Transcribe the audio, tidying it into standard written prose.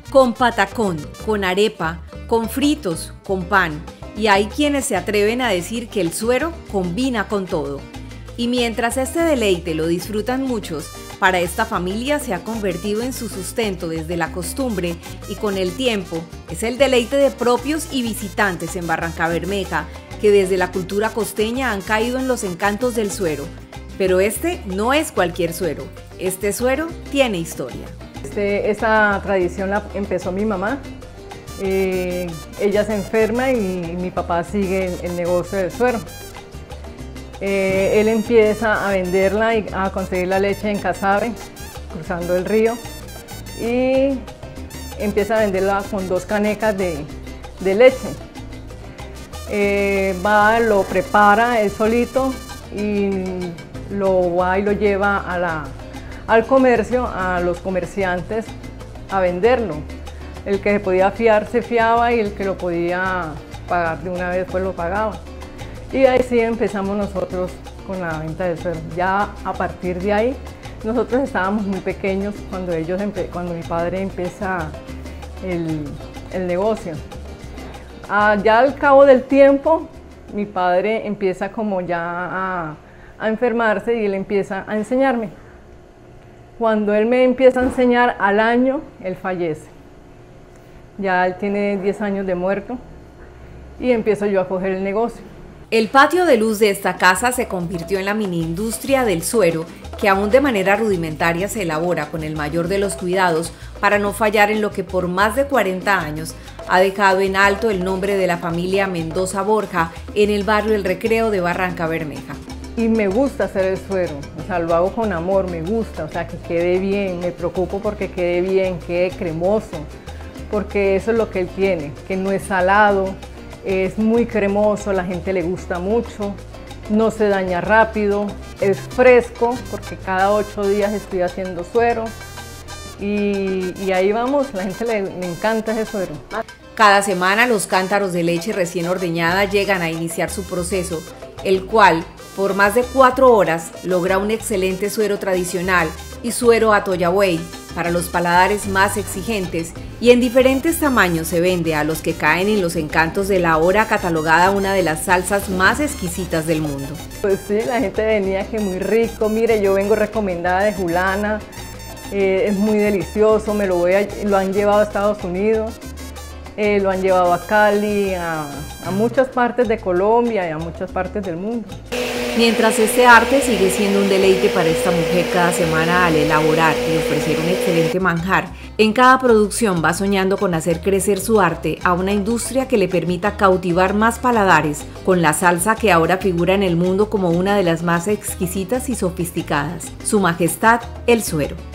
Con patacón, con arepa, con fritos, con pan. Y hay quienes se atreven a decir que el suero combina con todo. Y mientras este deleite lo disfrutan muchos, para esta familia se ha convertido en su sustento desde la costumbre y con el tiempo es el deleite de propios y visitantes en Barrancabermeja que desde la cultura costeña han caído en los encantos del suero. Pero este no es cualquier suero, este suero tiene historia. Esta tradición la empezó mi mamá. Ella se enferma y mi papá sigue el negocio del suero. Él empieza a venderla y a conseguir la leche en Casabe, cruzando el río, y empieza a venderla con 2 canecas de leche. Lo prepara él solito y lo va y lo lleva al comercio, a los comerciantes, a venderlo. El que se podía fiar se fiaba y el que lo podía pagar de una vez pues lo pagaba. Y ahí sí empezamos nosotros con la venta del suero. Ya a partir de ahí, nosotros estábamos muy pequeños cuando mi padre empieza el negocio. Ya al cabo del tiempo, mi padre empieza como ya a enfermarse y él empieza a enseñarme. Cuando él me empieza a enseñar, al año, él fallece. Ya él tiene 10 años de muerto y empiezo yo a coger el negocio. El patio de luz de esta casa se convirtió en la mini industria del suero, que aún de manera rudimentaria se elabora con el mayor de los cuidados para no fallar en lo que por más de 40 años ha dejado en alto el nombre de la familia Mendoza Borja en el barrio El Recreo de Barrancabermeja. Y me gusta hacer el suero, o sea, lo hago con amor, me gusta, o sea, que quede bien, me preocupo porque quede bien, quede cremoso, porque eso es lo que él tiene, que no es salado, es muy cremoso, a la gente le gusta mucho, no se daña rápido, es fresco, porque cada 8 días estoy haciendo suero y ahí vamos, la gente le encanta ese suero. Cada semana los cántaros de leche recién ordeñada llegan a iniciar su proceso, el cual, por más de 4 horas, logra un excelente suero tradicional y suero atoyabuey para los paladares más exigentes y en diferentes tamaños se vende a los que caen en los encantos de la ahora catalogada una de las salsas más exquisitas del mundo. Pues sí, la gente venía que muy rico, mire, yo vengo recomendada de Julana, es muy delicioso, lo han llevado a Estados Unidos. Lo han llevado a Cali, a muchas partes de Colombia y a muchas partes del mundo. Mientras este arte sigue siendo un deleite para esta mujer cada semana al elaborar y ofrecer un excelente manjar, en cada producción va soñando con hacer crecer su arte a una industria que le permita cautivar más paladares con la salsa que ahora figura en el mundo como una de las más exquisitas y sofisticadas, Su Majestad el Suero.